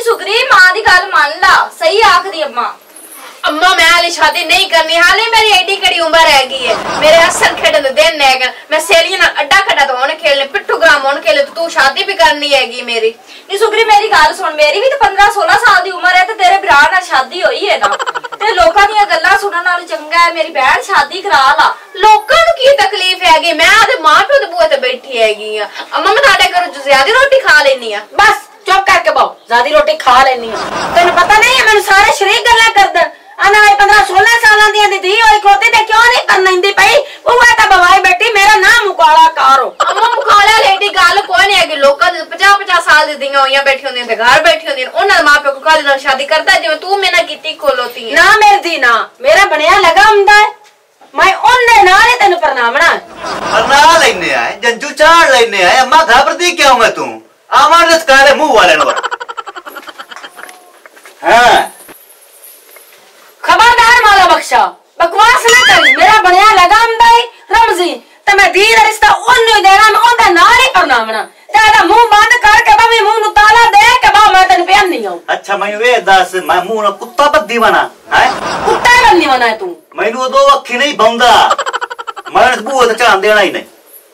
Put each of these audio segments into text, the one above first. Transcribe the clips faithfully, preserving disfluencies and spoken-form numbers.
सुगरी मां दी गल मान ला, सही आखदी अम्मा। अम्मा मैं हाले शादी नहीं करनी, हाले मेरी एडी कड़ी उम्र रह गई है, मेरे हसन खेडन दे दिन है, मैं सहेलियां नाल अड्डा खड्डा तो होने खेलने, पिट्ठू ग्राम होने खेले, तो तू शादी भी करनी हैगी मेरी। नी सुगरी मेरी गल सुन, मेरी भी तो पंद्रह सोलह साल दी उम्र है ते तेरे भरा नाल शादी होई है ना, ते लोकां दी गल्लां सुनन नाल चंगा है मेरी बहन शादी करा ला। लोकां नूं की तकलीफ हैगी, मैं आदे मां प्यो दे बूहे ते बैठी हैगी आ। अम्मा मैं ताडे घरों ज्यादा रोटी खा लेनी आ। बस चुप करके बहु, ज्यादा रोटी खा लेनी आ। तेनू पता नहीं है मैनू सारे शरीक गल्लां करदे आना पंद्रह सोलह साल दी दी होई खोती ते क्यों नहीं करना इंदी पई वो ता बवाई बेटी मेरा नाम मुकाला कारो। अम्मा मुकाला लेडी गल कोई नहीं है, लोकां दे पचास पचास साल दी दियां होइयां बैठी होंदियां ते घर बैठी होंदियां, उन्हां दे मां प्यो को काली नाल शादी करदा जिवें तू मेरे नाल कीती खोलोती है। ना मेरी दी ना मेरा बनया लगा हुंदा है, मैं ओने नाल ही तैनू परनावना परना लेने आए जंजू चाड़ लेने आए। अम्मा घबरदी क्यों मैं तू आवां दस काले मुंह वाले नो। हां खबरदार माला बख्शा बकवास ना करी, मेरा बनया लगा हुंदा है रमजी ते मैं दी दा रिश्ता ओनू ही देना, मैं ओंदा नाल ही परनावना। ज्यादा मुंह बंद करके बा मैं मुंह नु ताला दे के बा मैं तैनू प्यानी हूं। अच्छा मैं वे दस मैं मुंह ना कुत्ता बद्दी बना है, कुत्ता बननी बना है तू। मैनू दो अखी नहीं बंदा, मैं बूहे ते चांद देना ही नहीं।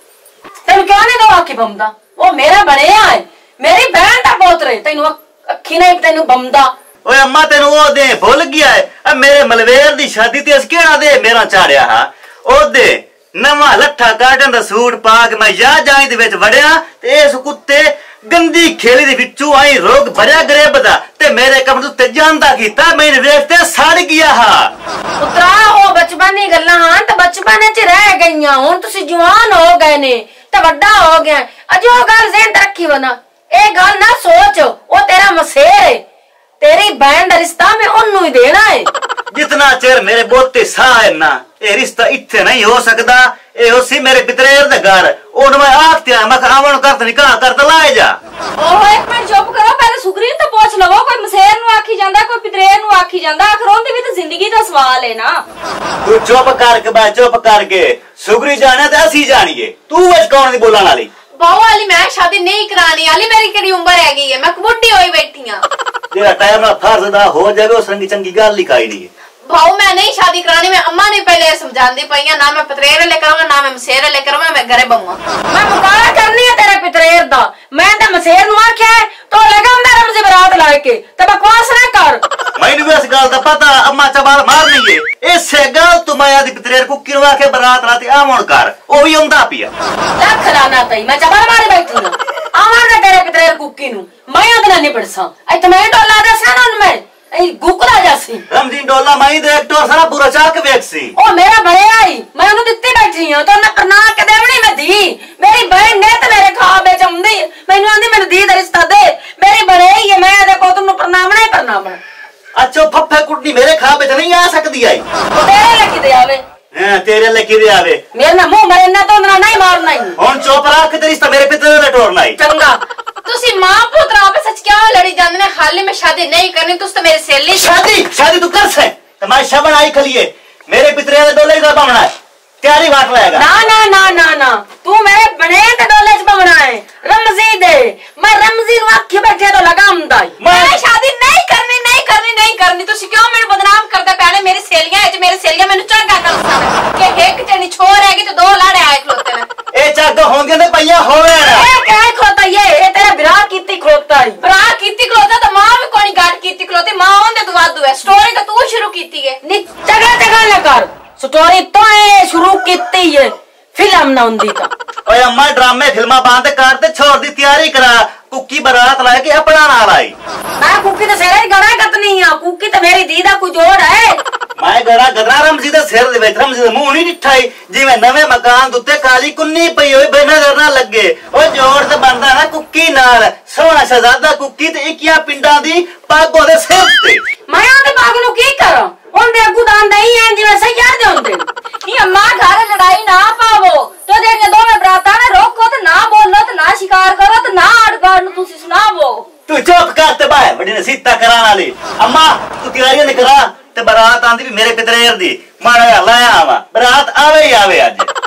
तेन क्यों नहीं दो अखी बमदा, वो मेरा बनया है, मेरी बहन दा पोतरे, तेनू अखी नहीं तेनू बमदा। ओए अम्मा तेन वो दे भुल गया है, अब मेरे मलवेर दी शादी ते अस केड़ा दे मेरा चाड़िया हा ओ दे नवा लट्ठा काटन दा सूट पा के मैं या जाई दे विच वड़िया ते इस कुत्ते गंदी खेली दे विचों आई रोग भरिया गरीब दा ते मेरे कम तू ते जानदा कीता मैंने वेखते सड़ गया हा। पुत्रा ओ बचपन दी गल्लां हां ते बचपन च रह गईयां, हुन तुसी जवान हो गए ने ते वड्डा हो गया, अजे ओ गल ज़हन च रखी वना, ए गल ना सोच ओ तेरा मसेर है, तेरी बहन दा रिश्ता मैं ओनू ही देना है। जितना चेर मेरे बोते साह है ना ए रिश्ता इत्थे नहीं हो सकदा, ए होसी मेरे पितरेर दे घर ओन मैं आखते मैं आवन करत निकाह करत लाए जा। ओहो एक मिनट चुप करो, पहले सुगरी तो पूछ लवो, कोई मसेर नु आखी जांदा कोई पितरेर नु आखी जांदा, आखिर ओंदी भी तो जिंदगी दा सवाल है ना। तू चुप करके बा चुप करके सुगरी जाने ते असी जानिए, तू विच कौन दी बोलण वाली। बहु वाली मैं शादी नहीं करानी, हाली मेरी केड़ी उम्र रह गई है, मैं बुढ़ी होई बैठी हां। तेरा टाइम ना फर्ज दा हो जावे उस रंगी चंगी गल लिखाई नहीं है। भाऊ मैं नहीं शादी करानी, मैं अम्मा ने पहले समझांदी पईया, ना मैं पतरेर ले करवा ना मैं मसेर ले करवा, मैं घरे बऊंगा। मैं मुकाला करनी है तेरे पितरेर दा, मैं ते मसेर नु आख्या है तो लगा मेरा मुझे बरात लाए के ते बकवास ना कर। मैनू भी इस गल दा पता अम्मा चबाल मारनी है, इसे गल तू मैं आदी पितरेर को किरवा के बरात लाती आवन कर ओ भी उंदा पिया लख लाना तई मैं चबाल मारे बैठी हूं आवन ना तेरे पितरेर कुकी नु मैं ओदना नहीं पड़सा ए तो मैं डोला दसा ना मैं ए गुकला जासी रमजीन डोला मैं दे एक टोर सारा पूरा चाक वेखसी ओ मेरा बड़े आई मैं उन्हें दित्ती बैठी हूं तो ना करना के देवनी मैं दी मेरी बहन ने ते मेरे खाबे चमदी मैनू आंदी मेनू दी दा रिश्ता दे मेरी बड़े ही है मैं दे पुੱਤ ਨੂੰ परनावना ही परनावना। अच्छा फफ्फे कुटनी मेरे खाबे च नहीं आ सकदी आई तेरे लकी दे आवे हां तेरे लकी दे आवे मेरे ना मुंह मरे ना तो ना नहीं मारना ही हुन चुप रख ते रिश्ता मेरे पिते ने टोरना ही चंगा। तुसी मां पुत्र आपस सच क्या लड़ी जांदे ने खाली में शादी नहीं करनी तुस तो मेरे सेली शादी शादी तू कर से तमाशा बनाई खलिए मेरे पितरे ने डोले का बमना है तैयारी बांट लेगा ना ना ना ना ना तू मेरे बने ते डोले च बमना है रमजी दे मैं रमजी नु आंखें बैठे तो लगा हुंदा मैं शादी नहीं करनी नहीं करनी नहीं करनी तुसी क्यों मेरे बदनाम करदा पैणे मेरी सेलियां है मेरी सेलियां मेनू चंगा कर सकदे के एक जनी छोर हैगी तो दो लाड़े आए खलोते ने ए चग होंगे ते पईया होवे ए काय खोता ये ए तेरा विराह कीती खोता ही विराह कीती खलोता तो मां भी कोनी गाट कीती खलोती मां ओंदे तो वादू है स्टोरी तो तू शुरू कीती है नी चगा चगा ना कर स्टोरी तो ए शुरू कीती है फिल्म ना हुंदी ता ओए अम्मा ड्रामे फिल्मा बंद कर ते छोड़ दी तैयारी करा कुकी बारात लाए के अपना नाल आई मैं कुकी ते सेरे गड़ा कतनी आ कुकी ते मेरी दी दा कोई जोड़ है मैं गड़ा गदरा रमजी दे सिर दे विच रमजी दा मुंह नहीं डिठाई जिवें नवे मकान दुत्ते काली कुन्नी पई होई बिना डरना लगे ओ जोड़ ते बनदा ना कुकी नाल सोहना शहजादा कुकी ते इक्कियां पिंडां दी पग ओदे सिर ते मैं ओदे पग नु की करा ओंदे अगू दान नहीं है जिवें सैयार दे होंदे नी अम्मा घर लड़ाई ना पावो तो जेड़ियां दोवें बरातां ने रोको ते ना बोलो ते ना शिकार करो ते ना अड़गाड़ नु तुसी सुनावो तू चुप कर ते बाय बड़ी ने सीता कराने वाली अम्मा तू तैयारी नहीं करा ते बारात आंदी भी मेरे पितरेर दी माड़ा लाया आवा बारात आवे ही आवे आज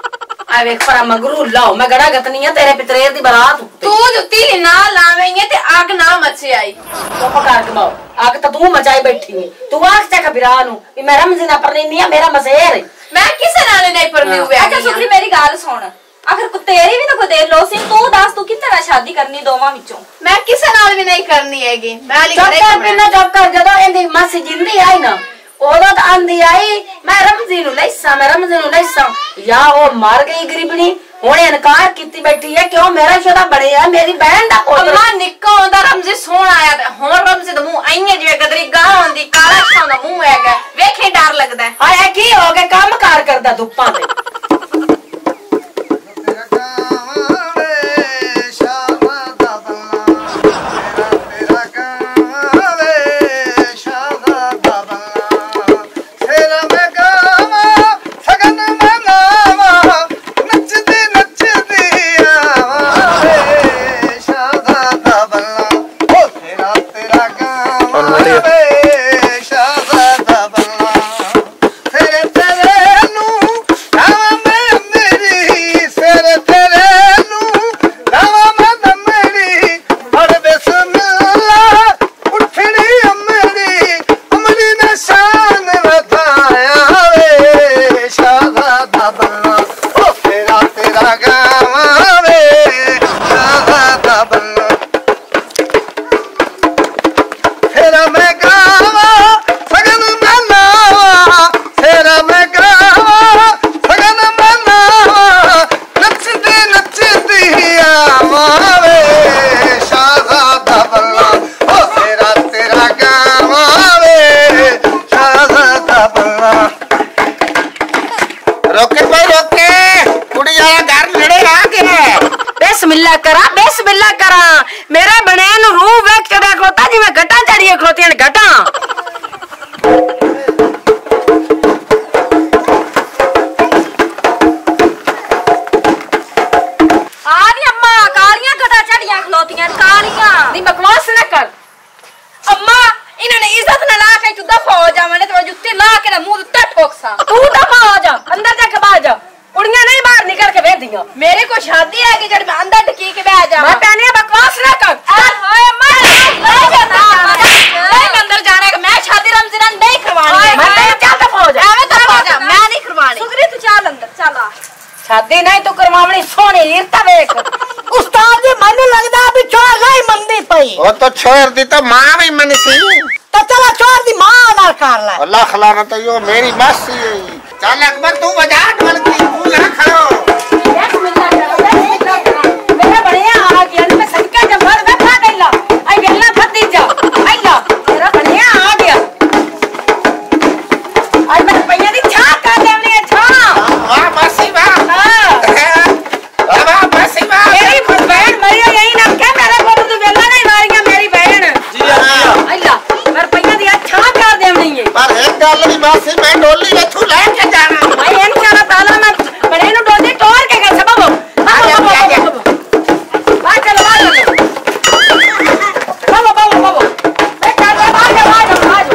आ वेख परा मगरू लाओ मैं गड़ा गतनी है तेरे पितरेर दी बारात तू जुत्ती ना लावेंगे ते आग ना मचे आई तो पकार के बाओ आग तो तू मचाई बैठी है तू आग चक बिरानू कि मैं रमज़ीना परनी नहीं है मेरा मसेर है मैं किसे नाल नहीं परनी हुए अच्छा सुखरी मेरी गाल सुन अगर तेरी भी तो कोई देर लो सी तू दस तू कितने ना शादी करनी दोवां विचों मैं किसे नाल भी नहीं करनी हैगी मैं अली चुप कर बिना चुप कर जदों इंदी मासी जिंदी आई ना ओदो तो आंदी आई मैं रमज़ी नु लैसा मैं रमज़ी नु लैसा या ओ मार गई गरीबनी हुणे इनकार कीती बैठी है क्यों मेरा शोदा बड़े है मेरी बहन दा पोतरा अम्मा निक्का होंदा रमज़ी सोण आया ते हुण रमज़ी दा मुंह आईए जिवे गदरी गां होंदी काला छां दा मुंह हैगा वेखे डर लगदा है हाय की हो गया काम कार करदा धुप्पां ते बिस्मिल्लाह करा बिस्मिल्लाह करा मेरे बनेन रूह वेख के देख लोता जी मैं घटा चढ़िए खलोती हैं घटा आनी अम्मा कालियां घटा चढ़ियां खलोतियां कालियां नहीं बकवास ना कर अम्मा इन्होंने इज्जत ना ला के तू दफा हो जा मैंने तो जुत्ती ला के ना मुंह ते ठोकसा तू दफा हो जा अंदर जाके बाहर जा कुड़ियां नहीं बाहर निकल के भेदियां मेरे को शादी है कि जड़ मैं अंदर टिकी के बैठ जा मैं पहने बकवास ना कर हाय अम्मा नहीं जाना मैं अंदर जाने का मैं शादी रमजान नहीं करवानी है मैं तेरे चल दफा हो जा मैं दफा हो जा मैं नहीं करवानी सुगरी तू चल अंदर चल आ शादी नहीं तो करवावनी सोनी रीता देख उस्ताद जी मनु लगदा भी छोड़ गई मंदी पई वो तो छोड़ दी तो मां भी मन सी तो चला छोड़ दी मां ना कर ले अल्लाह खलाना तो यो मेरी मासी है चल अकबर तू बजा ढोल की तू ना खड़ो बिस्मिल्लाह करो बिस्मिल्लाह करो मेरा बढ़िया आ गया मैं सदका जब भर बैठा गईला आई गल्ला फती जा आईला मेरा बढ़िया आ गया आज मैं पैया दी छा कर देनी है छा वाह मासी वाह हां वाह मासी वाह मेरी बहन मरी यही ना क्या मेरे को तो वेला नहीं मारियां मेरी बहन जी हां आईला मेरे पैया दी छा कर देनी है पर एक गल दी मासी मैं डोली में तू लेके जाना भाई इन क्या पहला मैं बड़े नु डोदी तोड़ के कर सब बाबू बाबू चलो बाबू बाबू बाबू बाबू मैं कर दे बाहर बाहर बाहर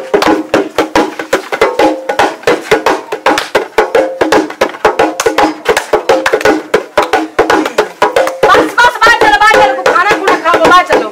बस बस बाहर चलो बाहर चलो खाना खुना खाओ बाहर चलो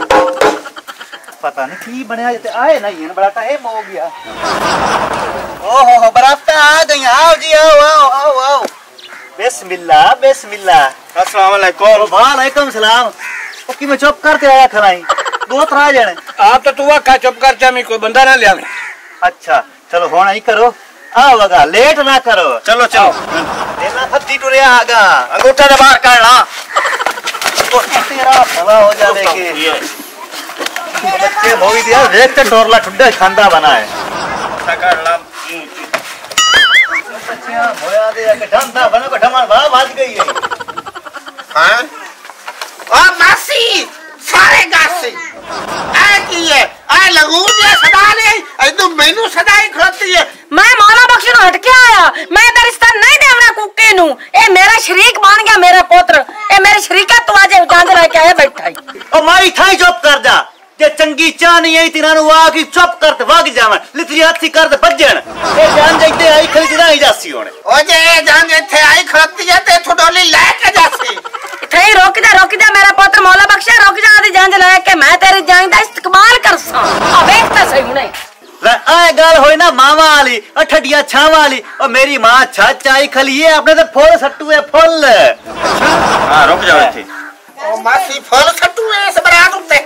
पता नहीं की बनया ते आए नहीं है बड़ा टाइम हो गया ओहो हो बरात आ गई आओ जी आओ आओ आओ आओ बिस्मिल्लाह बिस्मिल्लाह अस्सलाम वालेकुम वालेकुम सलाम ओ की मैं चुप करते आया खलाई दो तरह जने आप तो तू का चुप कर जा मैं कोई बंदा ना ले आवे अच्छा चलो होना ही करो आओ लगा लेट ना करो चलो चलो देना फत्ती टुरिया आगा अंगूठा दे बाहर काढ़ ला ओ तेरा भला हो जावे के बच्चे भोगी दिया देख के डोरला ठुड्डे खांदा बना है काढ़ ला बच्चियां होया दे के ढंडा बना को ढमान वाह बाज गई है हां ओ मासी सारे गासी आ की है आ लगू जे सदा ले आई तो मेनू सदा ही खड़ती है मैं मौला बख्श नु हट के आया मैं इधर रिश्ता नहीं देवना कुके नु ए मेरा शरीक बन गया मेरा पुत्र ए मेरे शरीका तू आज जांज लेके आया बैठा ओ मारी थाई चुप कर जा जे चंगी चाह नहीं आई तिना नु आ की चुप कर ते वग जावन लितरी हाथी कर ते भजन ए जान जइते आई खली जना ही जासी होने ओ जे जान इथे आई खड़ती है ते थोडोली लेके जासी थे रोक दे रोक दे मेरा पुत्र मौला बख्शा रोक जा आदी जान लेके मैं तेरी जान दा इस्तेमाल करसा आ देख ता सही हुने आए गल होई ना मामा वाली और ठडिया छावा वाली और मेरी मां छच आई खली ये अपने ते फुल सट्टू है फुल हां रुक जाओ इथे ओ मासी फुल सट्टू है इस बरात उते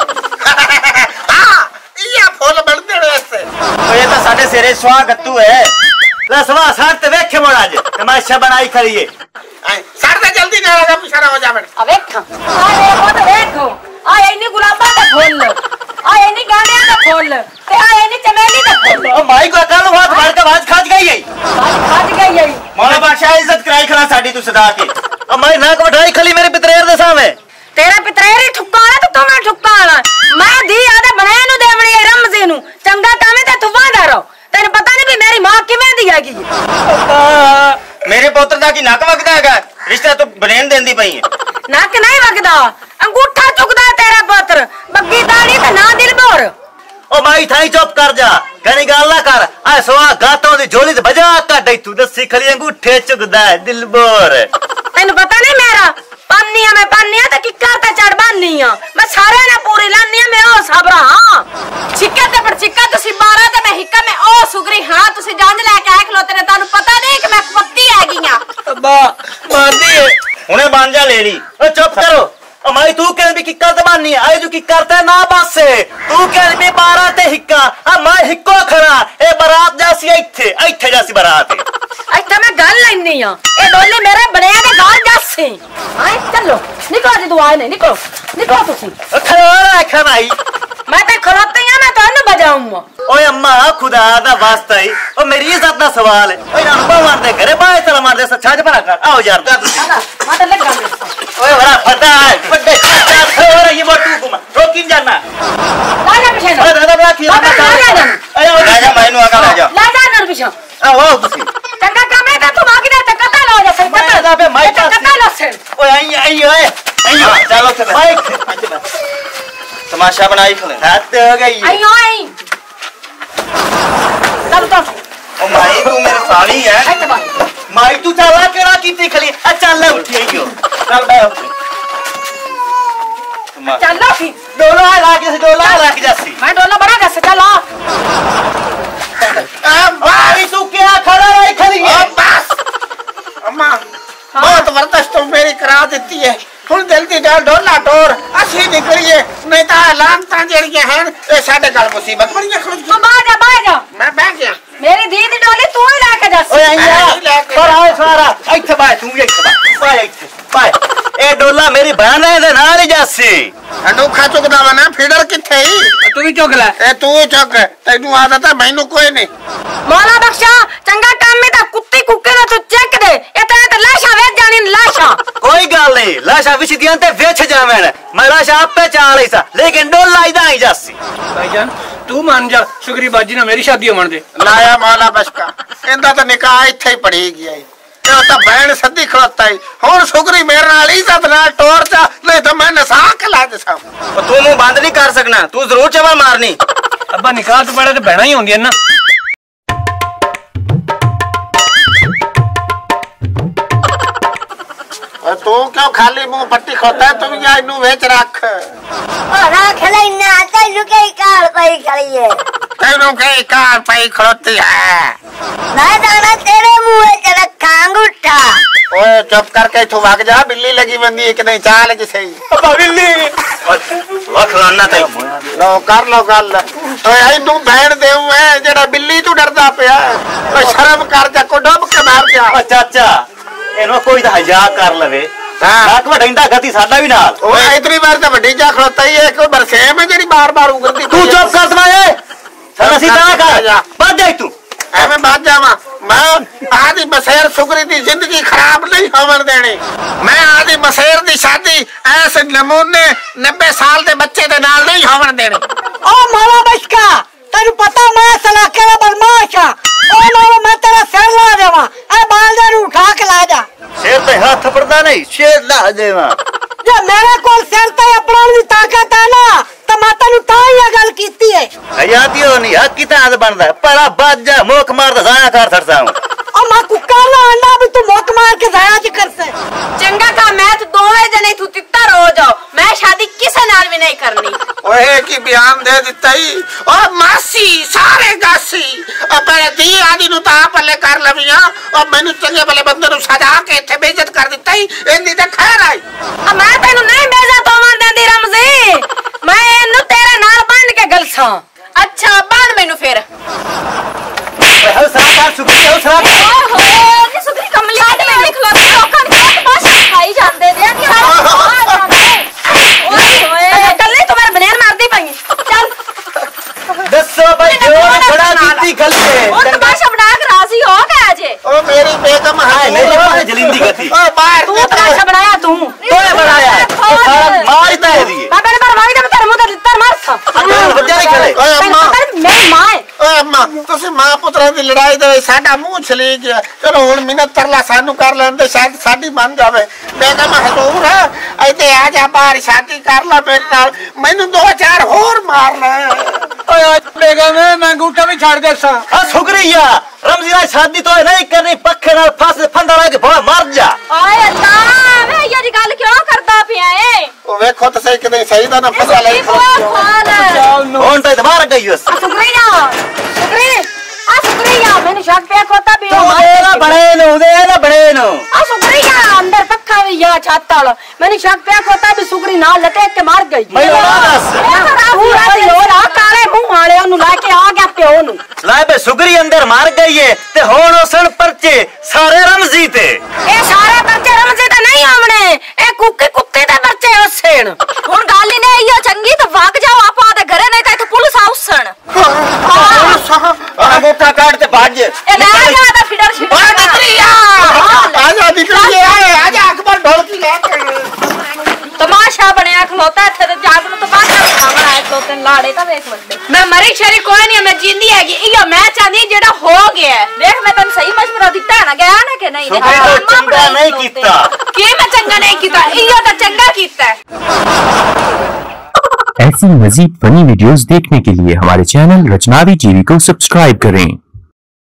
हां ये फुल बनदे ने ऐसे ओ ये तो साडे सिरे सुआ गत्तू है ले सवा साथ ते वेखे मोड़ आज तमाशा बनाई खली है सर दे जल्दी ना लगा पिछड़ा हो जावे आ देख आ देखो तो देखो आ इन्नी गुलाबा दा फूल आ इन्नी गाड़ियां दा फूल ते आ इन्नी चमेली दा फूल ओ माई को अकल बात मार के बाज खाज गई है आज खाज गई है मौला बादशाह इज्जत कराई खला साडी तू सदा के ओ मैं ना को उठाई खली मेरे पितरेर दे सामने तेरा पितरेरी ठुक्का वाला तो तू मैं ठुक्का वाला मैं दी आदे बनाए नु देवणी है रमजे नु चंगा काम ते तू वांदा रहो तेरे पता नहीं भी मेरी मां किवें दी हैगी मेरे पुत्र दा की नक वगदा हैगा रिश्ता तो बनेन देंदी पई है नक नहीं वगदा अंगूठा चुकदा तेरा पुत्र बग्गी दाढ़ी ते ना दिल बोर ओ माई थाई चुप कर जा गनी गाल ना कर आ सोआ गातों दी झोली ते बजा काढई तू दसी खली अंगूठे चुकदा है दिल बोर तेन पता नहीं मेरा पानिया मैं पानिया ते किकर ते चढ़ बानिया मैं सारे ने पूरी लानिया मैं ओ सबरा हां छिक्का ते पर छिक्का तुसी बारह ते मैं हिक्का में ओ सुगरी हां तुसी जांज लेके आए खलोते ने तानु पता नहीं कि मैं पत्ती हैगी हां अब्बा मारदी है हुने बन जा ले ली ओ चुप करो ओ माई तू कह भी किकर ते बानी आई जो की करते ना बस तू कह भी बारह ते हिक्का आ मैं हिक्को खड़ा ए बारात जासी इथे इथे जासी बारात इथे मैं गल लेनी आ ए डोली मेरे बने दे घर जासी हां चलो निकलो जी तू आए नहीं निकलो निकलो तुसी खड़ा खड़ाई मैं ते खलोती हां मैं तानु बजाऊंगा ओए अम्मा खुदा दा वास्ता ही ओ मेरी इज्जत दा सवाल है ओए ना भगवान दे घरे बाय चला मार दे छाज भरा कर आओ यार का मैं तो लग गई ओए बड़ा फटा है बड़े और ये मोटू को रोकिन जाना ला जा पीछे ओए दादा बड़ा खिला ला जा अरे ला जा मैनू आगा ला जा ला जा नर पीछे आओ तुसी चंगा काम है तो मांगी दे कता ला जा सही मैं दा पे माई पास कता ला से ओए आई आई ओए आई चलो थे माई तमाशा बनाई खले हाथ हो गई आई आई चल तो ओ माई तू मेरी साली है ऐसे बात माई तू चला केड़ा कीती खली आ चल उठी आइयो चल बे चल लो फिर डोला लाग जैसे डोला लाग जैसी मैं डोला बड़ा कैसे चल आ माई तू क्या खड़ा रही खली ओ बस अम्मा बहुत बर्दाश्त तो मेरी करा देती है हुन जल्दी डाल डोला टोर असली निकलिए नहीं तो लानता जड़ियां हैं ए साडे गल मुसीबत बड़ी खड़ तू बाहर जा बाहर जा मैं बैठ गया मेरी दीदी डोली तू ही लेके जा ओए आइया पर आओ सारा ਇੱਥੇ ਬਾय ਤੂੰ ਵੀ ਇੱਥੇ ਬਾय ਇੱਥੇ ਬਾय ਇਹ ਡੋਲਾ ਮੇਰੀ ਬहन ਹੈ ਦੇ ਨਾਲ ਹੀ ਜਾਸੀ अनोखा चुकदा वा ना फीडर किथे ही तू भी चुक ले ए तू चुक तैनू आदत है मैनू कोई नहीं मौला बख्शा चंगा काम में तो कुत्ती कुक्के ना तू चेक दे ये तो तो लाशा वेच जानी लाशा कोई गल नहीं लाशा विच दियां ते वेच जावेन मैं लाशा आपे चाल सा लेकिन डोला इदा ही जासी भाईजान तू मान जा शुक्री बाजी ना मेरी शादी होमण दे लाया मौला बशका इंदा तो निकाह इथे ही पड़ी गया है ते ओ तो बहन सदी खड़ोता है हुन शुक्री मेरे नाल इज्जत नाल टोर चा नहीं तो मैं नसा के ला देसा ओ तू मुंह बंद नहीं कर सकना तू जरूर चवा मारनी अब्बा निकाह तो बड़े तो बहना ही होंदी है ना और तू क्यों खाली मुंह पट्टी खोता है तुम या इनू वेच रख और खले ना तैनू के कार पई खड़ी है तैनू के कार पई खड़ोती है ना दाना तेरे मुंह च रखा अंगूठा ओए चुप करके तू भाग जा बिल्ली लगी बंदी एक नहीं चाल के सही अब्बा बिल्ली वख लाना ते लो कर लो गल ओए इनू बहन देऊ है जेड़ा बिल्ली तू डरदा पिया ओए शर्म कर जा को डुब के मार जा ओ चाचा ਇਹਨੂੰ ਕੋਈ ਤਾਂ ਹਜਾ ਕਰ ਲਵੇ ਹਾਂ ਲੱਕ ਵਡੈਂਦਾ ਗਤੀ ਸਾਡਾ ਵੀ ਨਾਲ ओए इतनी बार तो बड़ी जा खड़ोता ही है कोई बरसेम है जेड़ी बार बार उगलती ਤੂੰ ਚੁੱਪ ਕਰ ਦਵਾ ਏ ਸਾਨੂੰ ਅਸੀਂ ਤਾਂ ਕਰ ਵੱਧ ਜਾ ਤੂੰ ਐਵੇਂ ਬਾਤ ਜਾਵਾਂ मैं आदि मसेर सुगरी दी जिंदगी खराब नहीं होवन देनी मैं आदि मसेर दी शादी ऐसे नमूने नब्बे साल दे बच्चे दे नाल नहीं होवन देनी ओ मौला बशका तेनू पता मैं सलाके दा बदमाश हां ओ लो मैं तेरा सिर ला देवा ए बाल दे नु उठा के ला जा शेर ते हाथ थपड़दा नहीं शेर ला देवा जे मेरे कोल सिर ते अपना दी ताकत है ना तो मैं तेनू तां ही गल हयाती हो नहीं हक किता आज बनदा पड़ा बाजा मोक मार दा जाया कर छड़सा हूं ओ मां कुकर ला अंडा भी तू मोक मार के जाया जी करसे चंगा का मैं तो दोवे जने तू तित्तर हो जाओ मैं शादी किसे नाल भी नहीं करनी ओए की बयान दे दिता ही ओ मासी सारे गासी ओ मेरे दी आदि नु ता पल्ले कर लविया ओ मैनू चंगे भले बंदे नु सजा के इथे बेइज्जत कर दिता ही इंदी ते खैर आई आ मैं तैनू नहीं बेइज्जत होवन देंदी रमजी मैं इनु तेरे नाल बन के गलसा अच्छा बन मैनू फिर हो सारा शुक्रिया हो सारा ओहो नी सुधरी कमली आदमी नहीं खलोते लोकां ने तमाशा खाई जांदे दे नी ओए ओए कल्ले तुम्हारे बनेन मारदी पई चल दसो भाई जो बड़ा कीती गल है ओ तमाशा बना के राजी हो गया जे ओ मेरी बेगम हाय हाय मेरी मां जलिंदी गति ओ बाहर तू तमाशा बनाया तू तोए बनाया तो सारा मारता है दिए बाबा ने मारवाई दे तेरे मुंह ते तर मारसा अंदर बच्चा नहीं खड़े ओए अम्मा मेरी मां है ਓਏ ਅੰਮਾ ਤੁਸੀਂ ਮਾਂ ਪੁੱਤਰਾਂ ਦੀ ਲੜਾਈ ਦੇ ਵਿੱਚ ਸਾਡਾ ਮੂੰਹ ਛਲੀ ਗਿਆ ਚਲੋ ਹੁਣ ਮਿੰਨਤ ਤਰਲਾ ਸਾਨੂੰ ਕਰ ਲੈਣ ਦੇ ਸ਼ਾਇਦ ਸਾਡੀ ਬਣ ਜਾਵੇ ਬੇਗਮ ਹਜ਼ੂਰ ਇੱਥੇ ਆ ਜਾ ਬਾਹਰ ਸ਼ਾਦੀ ਕਰ ਲੈ ਮੇਰੇ ਨਾਲ ਮੈਨੂੰ ਦੋ ਚਾਰ ਹੋਰ ਮਾਰ ਲੈ ਓਏ ਬੇਗਮ मैं अंगूठा भी छाड़ देसा आ शुक्रिया रमजी ना शादी तो नहीं करनी पक्के नाल फांस फंदा ला के भोला मर जा ओए अल्लाह वे ये दी गल क्यों करदा पिया ए ਉਹ ਵੇਖੋ ਤਾਂ ਸਹੀ ਕਿਤੇ ਸਹੀ ਦਾ ਨਾ ਫਸਾ ਲੈ ਹੁਣ ਤਾਂ ਮਾਰ ਗਈ ਉਸ शुक्रिया शुक्रिया आ शुक्रिया मैंने शक पे कोता भी तू देना बड़े नु देना बड़े नु आ शुक्रिया अंदर पक्का भी या छाता वाला मैंने शक पे कोता भी शुक्री ना लटक के मार गई मैं दस पूरा दी और आ काले मुंह वाले ओनु लाके आ गया प्यो नु लाए बे शुक्री अंदर मार गई है ते होण ओसन परचे सारे रमजी ते ए सारे बच्चे रमजे ते नहीं आमने ए कुक्के कुत्ते दे बच्चे ओसेन हुन गाली ने आईयो चंगी तो भाग जाओ आपा दे घरे नहीं तो पुलिस आउसन अंगूठा काट ते भाज ए ले जा दा फिडर शिट ਓਏ ਨਿਕਲੀਆ ਆਜਾ ਨਿਕਲੀਆ ਆਜਾ ਅਕਬਰ ਢੋਲਕੀ ਲੈ ਕੇ तमाशा बनया खलोता इत्थे ते जाग नु तमाशा बनावना है दो तीन लाड़े ता देख बंदे मैं मरी शरी कोई नहीं मैं जिंदी हैगी इयो मैं चाहनी जेड़ा हो गया है देख मैं तन सही मशवरा दिता है ना गया ना कि नहीं शुक्री तो चंगा नहीं कीता की मैं चंगा नहीं कीता इयो तो चंगा कीता है ऐसी मजीद फनी वीडियोस देखने के लिए हमारे चैनल रचनावी टीवी को सब्सक्राइब करें।